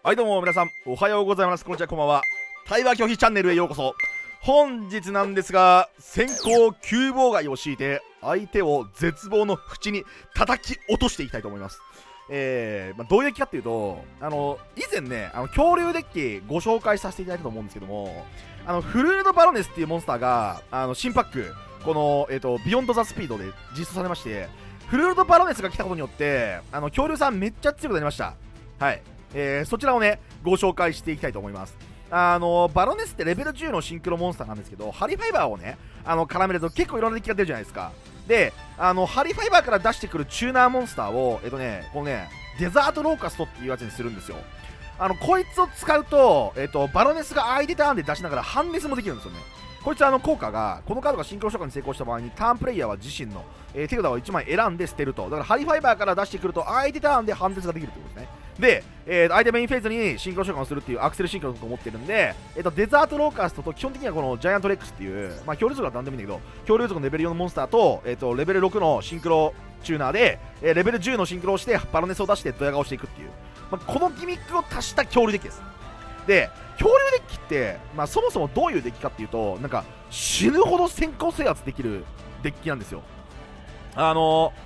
はいどうも皆さんおはようございます。こんにちは、こんばんは。対話拒否チャンネルへようこそ。本日なんですが、先行急妨害を敷いて相手を絶望の淵に叩き落としていきたいと思います。どういうデッキかっていうと、以前ね、恐竜デッキご紹介させていただいたと思うんですけども、フルードバロネスっていうモンスターが新パック、この、ビヨンドザスピードで実装されまして、フルードバロネスが来たことによって恐竜さんめっちゃ強くなりました。はい、そちらをねご紹介していきたいと思います。バロネスってレベル10のシンクロモンスターなんですけど、ハリファイバーをね絡めると結構いろんなデッキが出るじゃないですか。でハリファイバーから出してくるチューナーモンスターをこのねデザートローカストっていうやつにするんですよ。こいつを使うと、バロネスが相手ターンで出しながらハンデスもできるんですよね。こいつ効果が、このカードがシンクロ召喚に成功した場合にターンプレイヤーは自身の、手札を1枚選んで捨てると。だからハリファイバーから出してくると相手ターンでハンデスができるってことですね。で、相手メインフェーズにシンクロ召喚をするっていうアクセルシンクロと思ってるんで、デザートローカーストと基本的にはこのジャイアントレックスっていう、恐竜族は何でもいいんだけど、恐竜族のレベル4のモンスターと、レベル6のシンクロチューナーで、レベル10のシンクロをしてバロネスを出してドヤ顔していくっていう、このギミックを足した恐竜デッキです。で、恐竜デッキって、そもそもどういうデッキかっていうと、なんか死ぬほど先行制圧できるデッキなんですよ。以前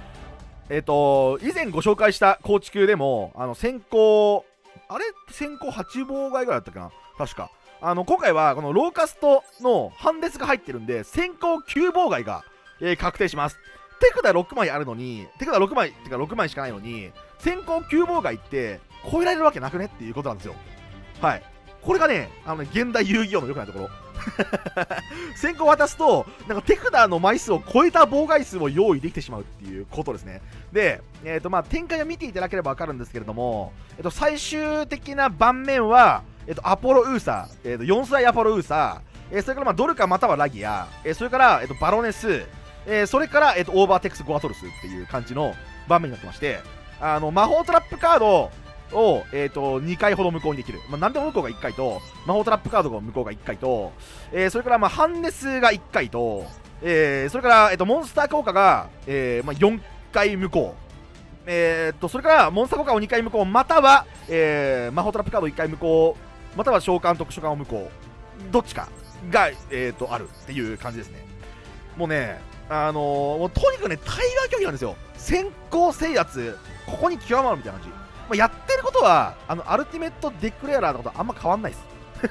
ご紹介した構築でも先行8妨害ぐらいだったかな確か。今回はこのローカストのハンデスが入ってるんで先行9妨害が、確定します。手札6枚あるのに、手札6枚っていうか6枚しかないのに先行9妨害って超えられるわけなくねっていうことなんですよ。はい、これがね現代遊戯王の良くないところ先行渡すとなんか手札の枚数を超えた妨害数を用意できてしまうっていうことですね。で、展開を見ていただければ分かるんですけれども、最終的な盤面は、アポロウーサー、4世代アポロウーサー、それからドルカまたはラギア、それから、バロネス、それから、オーバーテックスゴアトルスっていう感じの盤面になってまして、魔法トラップカードを、2回ほど無効にできる。何でも無効が1回と、魔法トラップカードが無効が1回と、それからハンネスが1回と、それから、モンスター効果が、4回無効。それからモンスター効果を2回無効、または、魔法トラップカード1回無効、または召喚特殊召喚を無効。どっちかが、あるっていう感じですね。もうね、もうとにかくね、対話拒否なんですよ。先行制圧、ここに極まるみたいな感じ。やってることはアルティメットデクレアラーのことはあんま変わんないです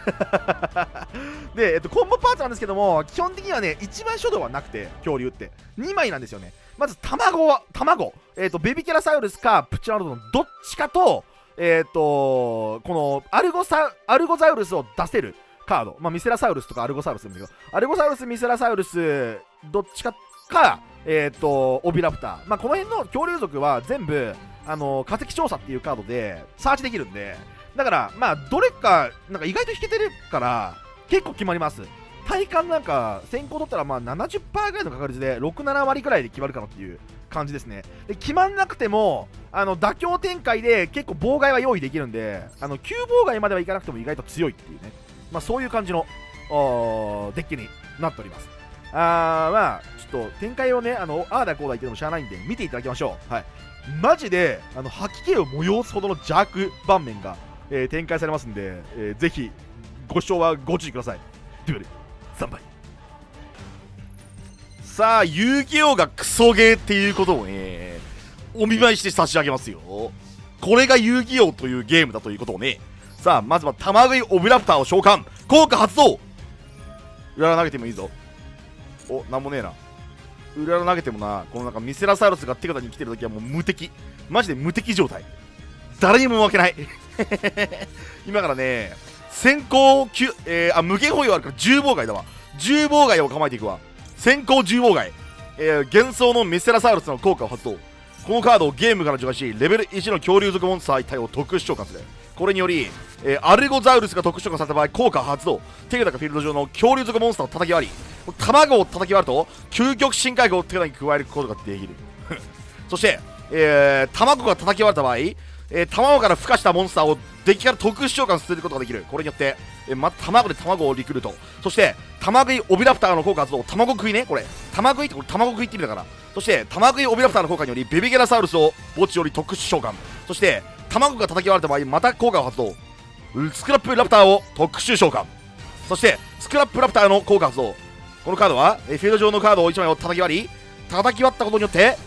で、コンボパーツなんですけども、基本的にはね一番初動はなくて、恐竜って2枚なんですよね。まず卵、ベビキャラサウルスかプチラノドンどっちかと、このアルゴザウルスを出せるカード、ミセラサウルスとかアルゴサウルスなんだけど、アルゴサウルス、ミセラサウルスどっちかか、オビラプター、この辺の恐竜族は全部化石調査っていうカードでサーチできるんで、だからどれかなんか意外と引けてるから結構決まります。体感なんか先行取ったら70% ぐらいの確率で6、7割くらいで決まるかなっていう感じですね。で、決まんなくても妥協展開で結構妨害は用意できるんで、9妨害まではいかなくても意外と強いっていうね、そういう感じのデッキになっております。ちょっと展開をねああだこうだ言ってもしゃあないんで見ていただきましょう。はい、マジで吐き気を催すほどの邪悪盤面が、展開されますんで、ぜひご視聴はご注意ください。というわけで3杯。さあ、遊戯王がクソゲーっていうことをねお見舞いして差し上げますよ。これが遊戯王というゲームだということをね。さあ、まずは玉食いオブラプターを召喚、効果発動。裏投げてもいいぞ。お、なんもねえな。裏投げてもな、このなんかミセラサウルスが手札に来てるときはもう無敵、マジで無敵状態、誰にも負けない今からね先行無限保有あるから10妨害だわ。10妨害を構えていくわ。先行10妨害、幻想のミセラサウルスの効果を発動。このカードをゲームから除外し、レベル1の恐竜族モンスター一体を特殊召喚する。これにより、アルゴザウルスが特殊召喚された場合効果発動。手札かフィールド上の恐竜族モンスターを叩き割り、卵を叩き割ると究極深海魚を手札に加えることができるそして、卵が叩き割れた場合、卵から孵化したモンスターをデッキから特殊召喚することができる。これによって、また卵で卵をリクルート。そして卵食いオビラプターの効果発動。卵食いね、これ卵食いって、これ卵食いって意味だから。そして卵食いオビラプターの効果によりベビゲラサウルスを墓地より特殊召喚。そして卵が叩き割れた場合また効果を発動。 スクラップラプターを特殊召喚。そしてスクラップラプターの効果発動。このカードはフィールド上のカードを1枚を叩き割ったことによって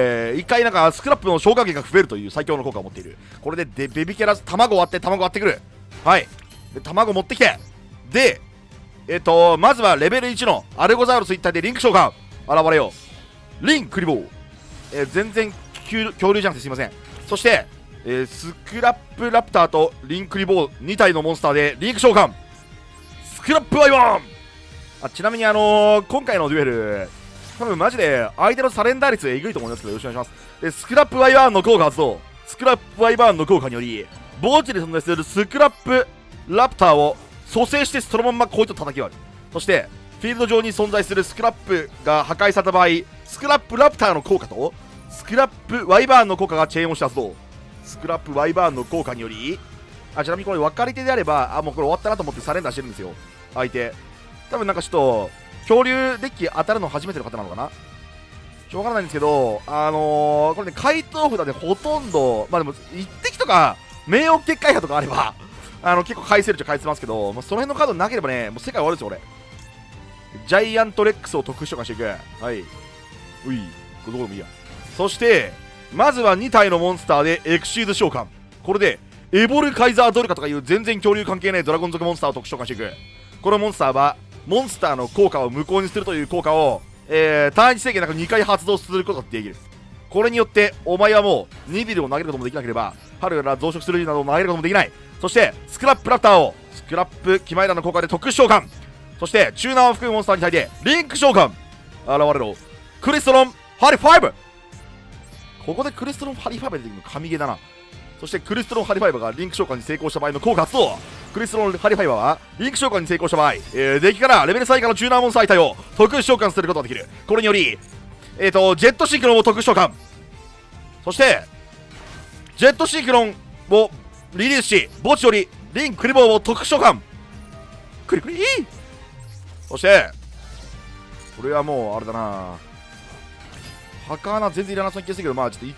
1回なんかスクラップの消化源が増えるという最強の効果を持っている。これでベビキャラ卵割ってくる。はい。で卵持ってきて、でまずはレベル1のアルゴザウルス一体でリンク召喚現れよう。リンクリボー、全然恐竜じゃなくてすいません。そして、スクラップラプターとリンクリボー2体のモンスターでリンク召喚スクラップワイワン。ちなみに今回のデュエル多分マジで相手のサレンダー率えぐいと思いますけど、よろしくお願いします。でスクラップワイバーンの効果発動。スクラップワイバーンの効果により墓地で存在するスクラップラプターを蘇生してそのまんまこいつと叩き割る。そしてフィールド上に存在するスクラップが破壊された場合、スクラップラプターの効果とスクラップワイバーンの効果がチェーンをして発動。スクラップワイバーンの効果によりちなみにこれ分かり手であればもうこれ終わったなと思ってサレンダーしてるんですよ相手。多分なんかちょっと恐竜デッキ当たるの初めての方なのかな、しょうがないんですけどこれね回答札でほとんどでも一滴とか名誉結界派とかあれば結構返せるっちゃ返せますけど、その辺のカードなければねもう世界終わるんですよ俺。ジャイアントレックスを特殊召喚していく。はい、ういこれどこでもいいや。そしてまずは2体のモンスターでエクシーズ召喚。これでエボルカイザードルカとかいう全然恐竜関係ないドラゴン族モンスターを特殊召喚していく。このモンスターはモンスターの効果を無効にするという効果を、ターン1制限なく2回発動することができる。これによってお前はもう2ビルを投げることもできなければ春から増殖するなどを投げることもできない。そしてスクラップラプターをスクラップキマイラの効果で特殊召喚。そしてチューナーを含むモンスターに対してリンク召喚現れろクリストロンハリ5。ここでクリストロンハリ5出てくるの神ゲーだな。そしてクリストロンハリファイバーがリンク召喚に成功した場合の効果発動。クリストロンハリファイバーはリンク召喚に成功した場合、デッキからレベル3以下のチューナーモンスター体を特殊召喚することができる。これによりジェットシンクロンを特殊召喚。そしてジェットシンクロンをリリースし墓地よりリンクリボーを特殊召喚クリクリ。そしてこれはもうあれだな、墓穴全然いらなそうな気がするけど、ちょっと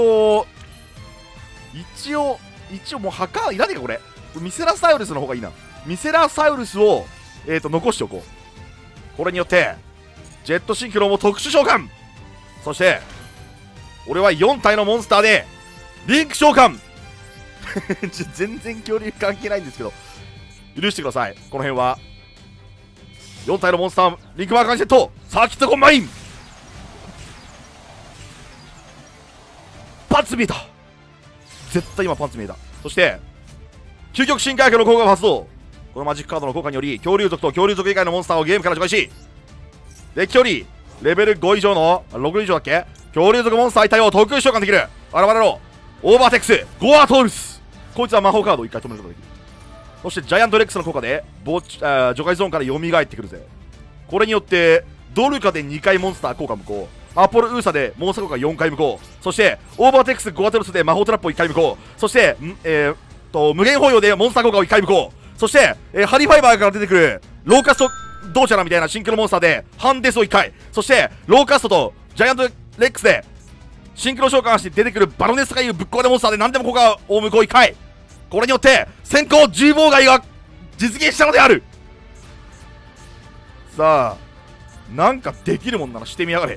一応もう墓いらねえかこれ。ミセラサウルスの方がいいな。ミセラサウルスを残しておこう。これによってジェットシンクロンを特殊召喚。そして俺は4体のモンスターでリンク召喚全然恐竜関係ないんですけど許してください。この辺は4体のモンスターリンクマーカーにセット。サーキットコンバインパンツ見えた。絶対今パンツ見えた。そして究極進化薬の効果を発動。このマジックカードの効果により恐竜族と恐竜族以外のモンスターをゲームから除外し、デッキよりレベル5以上の6以上だっけ恐竜族モンスター一体を特殊召喚できる。現れろオーバーテックスゴアトールス。こいつは魔法カードを1回止めることができる。そしてジャイアントレックスの効果で除外ゾーンから蘇ってくるぜ。これによってドルカで2回モンスター効果無効、アポロウーサでモンスター効果4回無効、そしてオーバーテックスゴアトルスで魔法トラップを1回無効、そして無限包容でモンスター効果を1回無効、そして、ハリファイバーから出てくるローカストドーチャラみたいなシンクロモンスターでハンデスを1回、そしてローカストとジャイアントレックスでシンクロ召喚して出てくるバロネスとかいうぶっ壊れモンスターで何でも効果を無効1回。これによって先行10妨害が実現したのである。さあなんかできるもんならしてみやがれ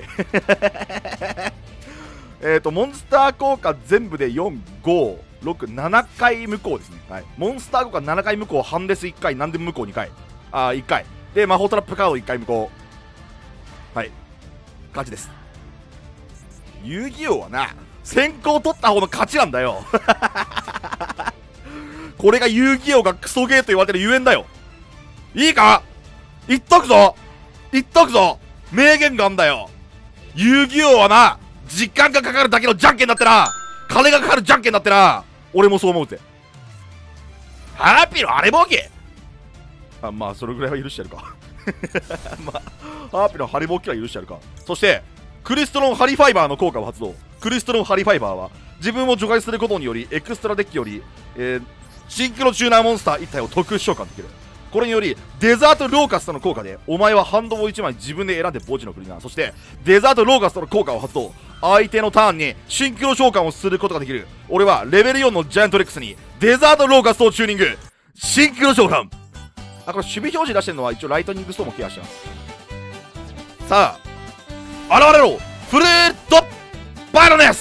モンスター効果全部で4、5、6、7回無効ですね。はい、モンスター効果7回無効、ハンデス1回、何でも無効2回。1回。で、魔法トラップカード1回無効。はい。勝ちです。遊戯王はな、先行取った方の勝ちなんだよ。これが遊戯王がクソゲーと言われてるゆえんだよ。いいか言っとくぞ名言があんだよ。遊戯王はな、時間がかかるだけのじゃんけんだってな、金がかかるじゃんけんだってな、俺もそう思うぜ。ハッピーのあれボケまあそれぐらいは許してやるかハッピーのハリボケは許してやるか。そしてクリストロンハリファイバーの効果を発動。クリストロンハリファイバーは自分を除外することによりエクストラデッキより、シンクロチューナーモンスター1体を特殊召喚できる。これによりデザートローカストの効果でお前はハンドを1枚自分で選んで墓地の国な。そしてデザートローカストの効果を発動。相手のターンにシンクロ召喚をすることができる。俺はレベル4のジャイアントレックスにデザートローカストをチューニング。 シンクロ召喚。あ、これ守備表示出してるのは一応ライトニングストーンもケアしてます。さあ、現れろフルートバイロネス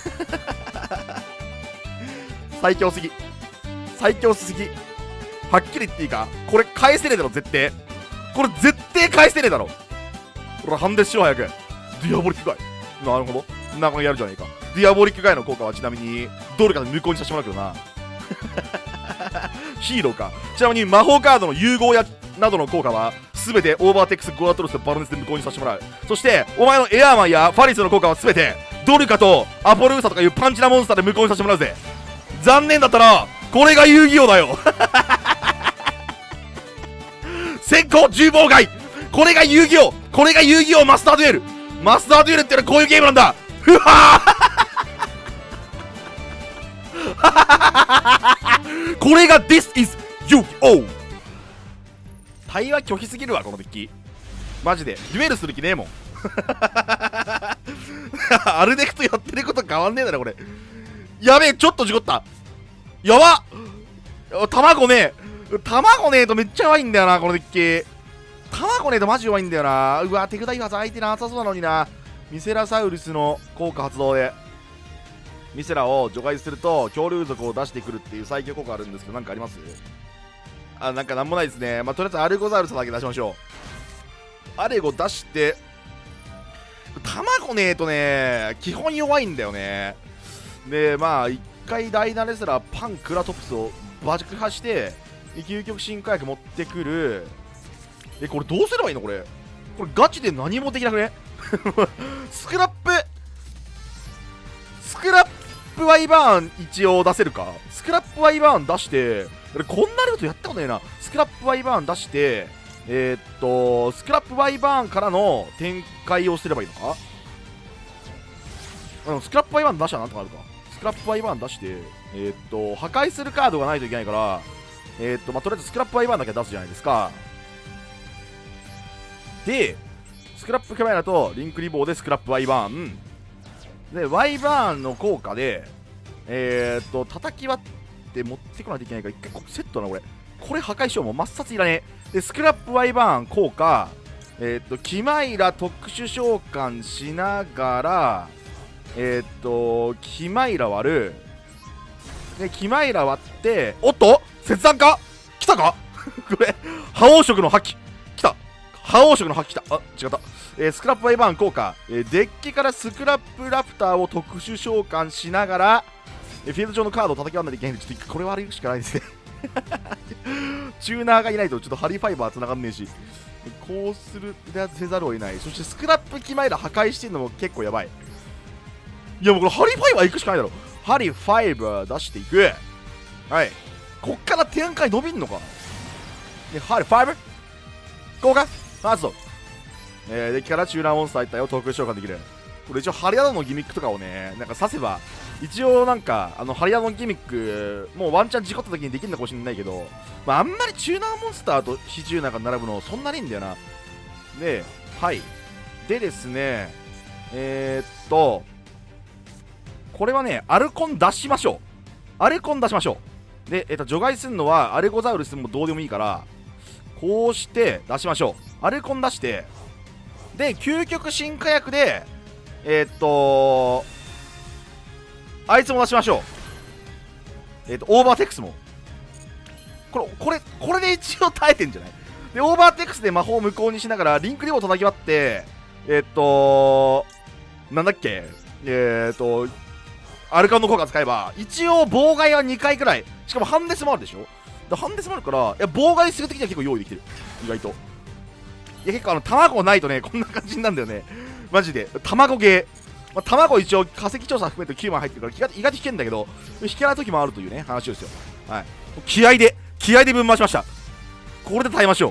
最強すぎ。最強すぎ。はっきり言っていいか、これ返せねえだろ、絶対。これ絶対返せねえだろ。これハンデしよう、早く。ディアボリックガイ。なるほど。なんかやるじゃねえか。ディアボリックガイの効果はちなみに、ドルカで無効にさせてもらうけどな。ヒーローか。ちなみに魔法カードの融合やなどの効果は、すべてオーバーテックス、ゴアトロスとバロネスで無効にさせてもらう。そして、お前のエアーマンやファリスの効果はすべて、ドルカとアポルーサとかいうパンチなモンスターで無効にさせてもらうぜ。残念だったな。これが遊戯王だよ。先行重妨害。これが遊戯王。これが遊戯王マスターデュエル。マスターデュエルってのはこういうゲームなんだ。ふわーこれが This is 遊戯王。対話拒否すぎるわ、このデッキ。マジで。デュエルする気ねえもん。アルデクとやってること変わんねえだろ、これ。やべえ、ちょっと事故った。やばっ卵ねえ。卵ねえとめっちゃ弱いんだよな、このデッキ。卵ねえとマジ弱いんだよな。うわ、手札今相手なさそうなのにな。ミセラサウルスの効果発動でミセラを除外すると恐竜族を出してくるっていう最強効果あるんですけど、なんかあります？あ、なんかなんもないですね。まあ、とりあえずアルゴザウルスだけ出しましょう。アレゴ出して、卵ねえとね、基本弱いんだよね。で、まあ、一回ダイナレスラーパンクラトプスを爆破して、究極進化薬持ってくる。これどうすればいいのこれ。これガチで何もできなくねスクラップワイバーン一応出せるか。スクラップワイバーン出して、俺こんなルートやったことねえな。スクラップワイバーン出して、スクラップワイバーンからの展開をすればいいのか。スクラップワイバーン出したらなんとかなるか。スクラップワイバーン出して、破壊するカードがないといけないから、まあ、とりあえずスクラップワイバーンだけ出すじゃないですか。で、スクラップキャメラとリンクリボーでスクラップワイバーン。で、ワイバーンの効果で、叩き割って持ってこないといけないから、一回セットな、これ。これ破壊しよう、もう抹殺いらねえ。で、スクラップワイバーン効果、キマイラ特殊召喚しながら、キマイラ割る。で、キマイラ割って、おっと切断か来たかこれ、覇王色の破棄。来た。覇王色の破棄来た。あ、違った。スクラップワイバーン効果、デッキからスクラップラプターを特殊召喚しながら、フィールド上のカードを叩き割らないといけないんで、ちょっとこれ割るしかないですね。チューナーがいないとちょっとハリーファイバー繋がんねえし、こうするせざるを得ない。そしてスクラップキマイラ破壊してるのも結構やばい。いやもうこれハリーファイバー行くしかないだろ。ハリーファイバー出していく。はい。こっから展開伸びんのか。で、ハリーファイバー効果発動。デッキからチューナーモンスター1体を特殊召喚できる。これ一応ハリアドのギミックとかをね、なんか刺せば、一応なんか、ハリアドのギミック、もうワンチャン事故った時にできるのかもしれないけど、まあ、あんまりチューナーモンスターと非チューナーが並ぶの、そんなにいいんだよな。で、はい。でですね、これはね、アルコン出しましょう。アルコン出しましょう。で、除外するのは、アルゴザウルスもどうでもいいから、こうして出しましょう。アルコン出して、で、究極進化薬で、あいつも出しましょう。オーバーテックスも。これで一応耐えてんじゃない？で、オーバーテックスで魔法を無効にしながら、リンクリボを叩き割って、なんだっけ、アルカンの効果使えば、一応妨害は2回くらい。しかもハンデスもあるでしょ？でハンデスもあるから、いや、妨害するときには結構用意できてる。意外と。いや、結構卵ないとね、こんな感じになるんだよね。マジで。卵ゲー。まあ、卵一応化石調査含めて9枚入ってるから意外と引けんだけど、引けない時もあるというね、話ですよ。はい。気合で分回しました。これで耐えましょう。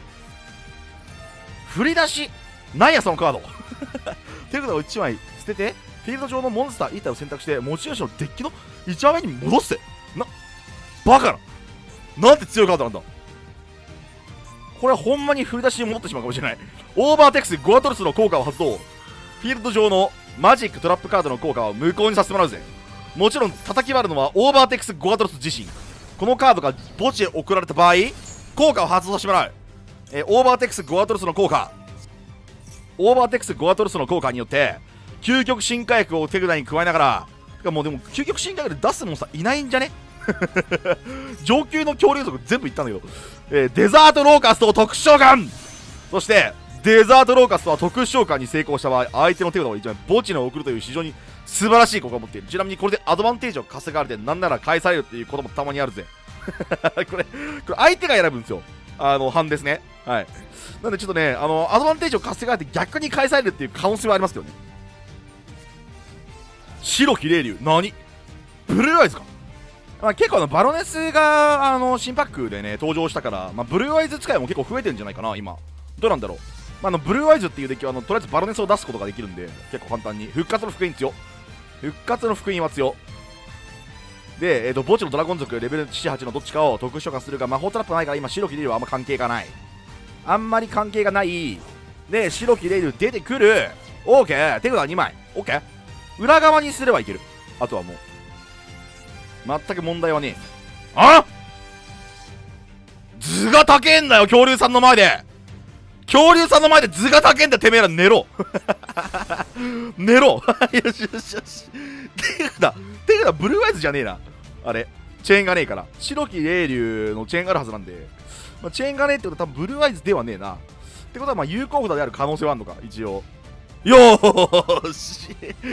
振り出しなんやそのカードということで1枚捨てて、フィールド上のモンスター1体を選択して、持ち主のデッキの1番目に戻して。バカな。なんて強いカードなんだ。これはほんまに振り出しに戻ってしまうかもしれない。オーバーテックスゴアトルスの効果を発動。フィールド上のマジックトラップカードの効果を無効にさせてもらうぜ。もちろん叩き割るのはオーバーテックスゴアトルス自身。 このカードが墓地へ送られた場合効果を発動させてもらう。オーバーテックスゴアトルスの効果、オーバーテックスゴアトルスの効果によって究極進化薬を手札に加えながら、てかもうでも究極進化薬で出すモンスターいないんじゃね上級の恐竜族全部いったんだけど、デザートローカストを特殊召喚。そしてデザートローカストは特殊召喚に成功した場合相手の手札を1枚墓地に送るという非常に素晴らしい効果を持っている。ちなみにこれでアドバンテージを稼がれてなんなら返されるっていうこともたまにあるぜこれ相手が選ぶんですよ、判ですね。はい。なんでちょっとね、アドバンテージを稼がれて逆に返されるっていう可能性はありますけどね。白き霊竜、何ブルーアイズか。結構バロネスが新パックでね登場したから、ブルーアイズ使いも結構増えてるんじゃないかな今。どうなんだろう。ブルーアイズっていうデッキはとりあえずバロネスを出すことができるんで結構簡単に。復活の福音強、復活の福音は強で、墓地のドラゴン族レベル7、8のどっちかを特殊召喚するが魔法トラップないから今白き霊竜はあんま関係がない、あんまり関係がないで、白き霊竜出てくる。 OK、 手札2枚 OK、 裏側にすればいける。あとはもう全く問題はねえ。あっ、図が高えんだよ恐竜さんの前で。恐竜さんの前で図が高えんだ、てめえら寝ろ寝ろよしよしよし。手札ブルーアイズじゃねえな。あれチェーンがねえから。白き霊竜のチェーンがあるはずなんで、チェーンがねえってことは多分ブルーアイズではねえな。ってことは有効札である可能性はあるのか一応。よーし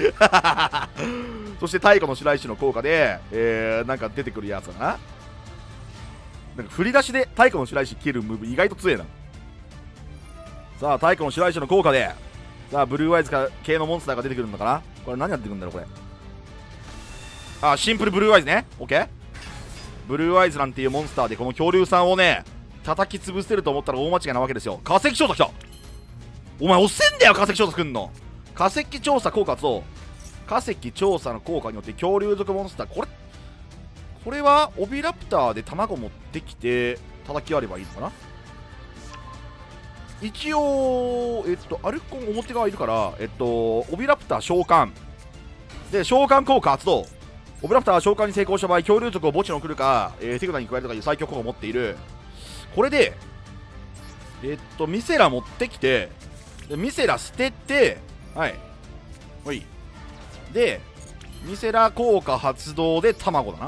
そして太古の白石の効果で、なんか出てくるやつだな。なんか振り出しで太古の白石切るムーブ意外と強えな。さあ太古の白石の効果で、さあブルーアイズ系のモンスターが出てくるのかな。これ何やってくるんだろうこれ。あ、シンプルブルーアイズね。オッケー。ブルーアイズなんていうモンスターでこの恐竜さんをね叩き潰せると思ったら大間違いなわけですよ。化石調査来た。お前押せんだよ化石調査くんの。化石調査効果と化石調査の効果によって恐竜族モンスター、これはオビラプターで卵持ってきて叩き割ればいいのかな。一応アルコン表側いるからオビラプター召喚で召喚効果発動。オビラプターは召喚に成功した場合恐竜族を墓地に送るか、手札に加えるとかいう最強効果を持っている。これでミセラ持ってきてでミセラ捨てて、はいほいでミセラ効果発動で卵だな。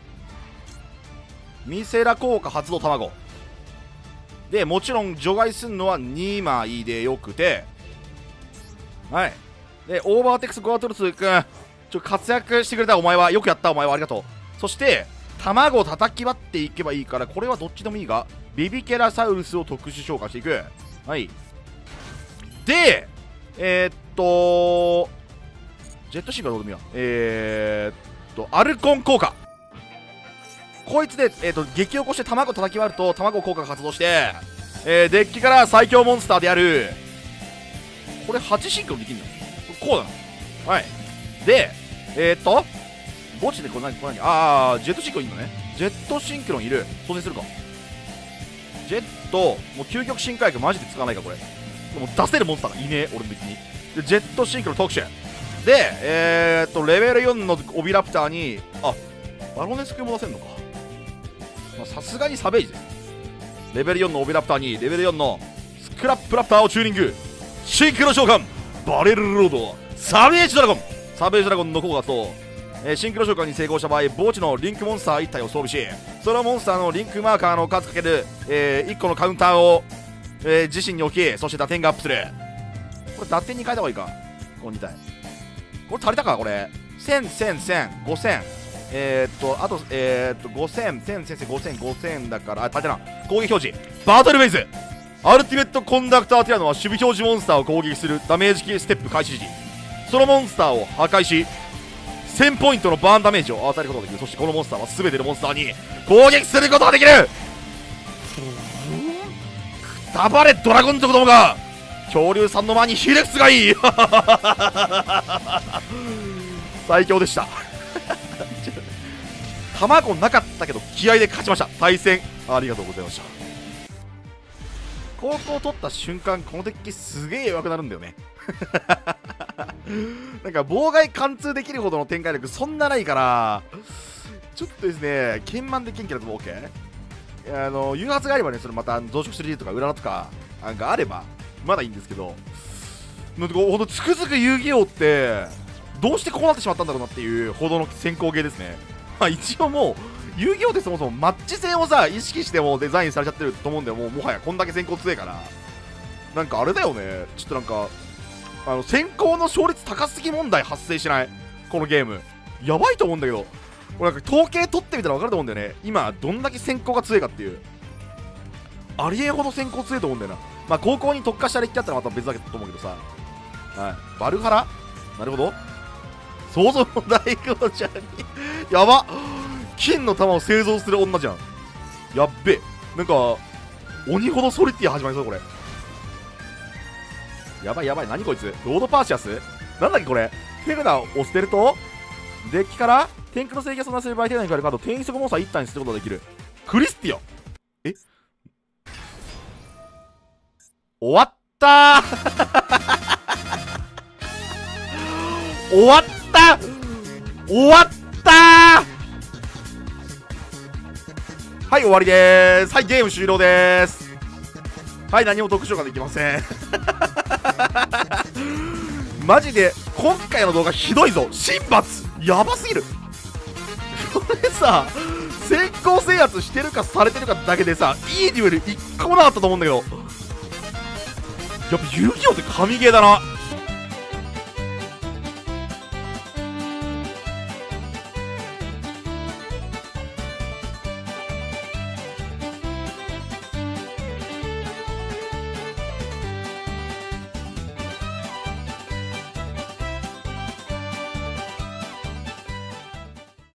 ミセラ効果発動卵で、もちろん除外するのは2枚でよくて、はいでオーバーテックスゴアトルス君活躍してくれた。お前はよくやった。お前はありがとう。そして卵を叩き割っていけばいいから、これはどっちでもいいがビビケラサウルスを特殊召喚していく。はいでジェットシンクはどうでもいいや。アルコン効果、こいつで、激起こして卵叩き割ると卵効果が発動して、デッキから最強モンスターであるこれ8シンクロできるのこうだな。はいで墓地でこれ何ジェットシンクロンいるのね。ジェットシンクロンいる。当然するか。ジェットもう究極進化薬マジで使わないかこれ。もう出せるモンスターがいねえ俺のデッキに。でジェットシンクロン特殊でレベル4のオビラプターにバロネスクも出せるのか。さすがにサベージです。レベル4のオビラプターにレベル4のスクラップラプターをチューニング。シンクロ召喚バレルロードサベージドラゴン。サベージドラゴンの効果と、シンクロ召喚に成功した場合墓地のリンクモンスター1体を装備し、そのモンスターのリンクマーカーの数かける、1個のカウンターを、自身に置き、そして打点がアップする。これ打点に変えた方がいいかこの2体。これ足りたかこれ。1000、1000、1000、5000。あと、5000、1000、1000、5000、5000だから、足りたな。攻撃表示。バトルベイズ。アルティメットコンダクターティラノは守備表示モンスターを攻撃するダメージ系ステップ開始時、そのモンスターを破壊し、1000ポイントのバーンダメージを与えることができる。そしてこのモンスターは全てのモンスターに攻撃することができる。くたばれドラゴン族どもが。恐竜さんの前にヒレクスがいい最強でした卵なかったけど気合で勝ちました。対戦ありがとうございました。高校を取った瞬間このデッキすげえ弱くなるんだよねなんか妨害貫通できるほどの展開力そんなないからちょっとですね、鍵盤で元気だと OK？ 誘発があればね、それまた増殖 3D とか裏とかなんかあればまだいいんですけど、ほんとつくづく遊戯王ってどうしてこうなってしまったんだろうなっていうほどの先行芸ですね。まあ一応もう遊戯王ってそもそもマッチ戦をさ意識してもデザインされちゃってると思うんで、もはやこんだけ先行強いからなんかあれだよね。ちょっとなんか先行の勝率高すぎ問題発生しない？このゲームやばいと思うんだけど、これなんか統計取ってみたら分かると思うんだよね。今どんだけ先行が強いかっていう、ありえんほど先行強いと思うんだよな。まあ高校に特化した歴ってあったらまた別だけと思うけどさ、はい、バルハラ、なるほど、想像の大工じゃんやば、金の玉を製造する女じゃん。やっべえ、なんか鬼ほどソリティア始まりそうこれ。やばいやばい、何こいつ、ロードパーシアスなんだっけこれ。フェグナを捨てるとデッキから天空の制御を備える場合手に加えるカードを転移速モンスター1体にすることができる。クリスティオン、え、終わったー終わった終わったー、はい終わりでーす。はいゲーム終了でーす。はい何も特徴ができませんマジで今回の動画ひどいぞ。神罰やばすぎるこれさ、先行制圧してるかされてるかだけでさ、いいデュエル1個もなかったと思うんだけど、やっぱ遊戯王って神ゲーだな。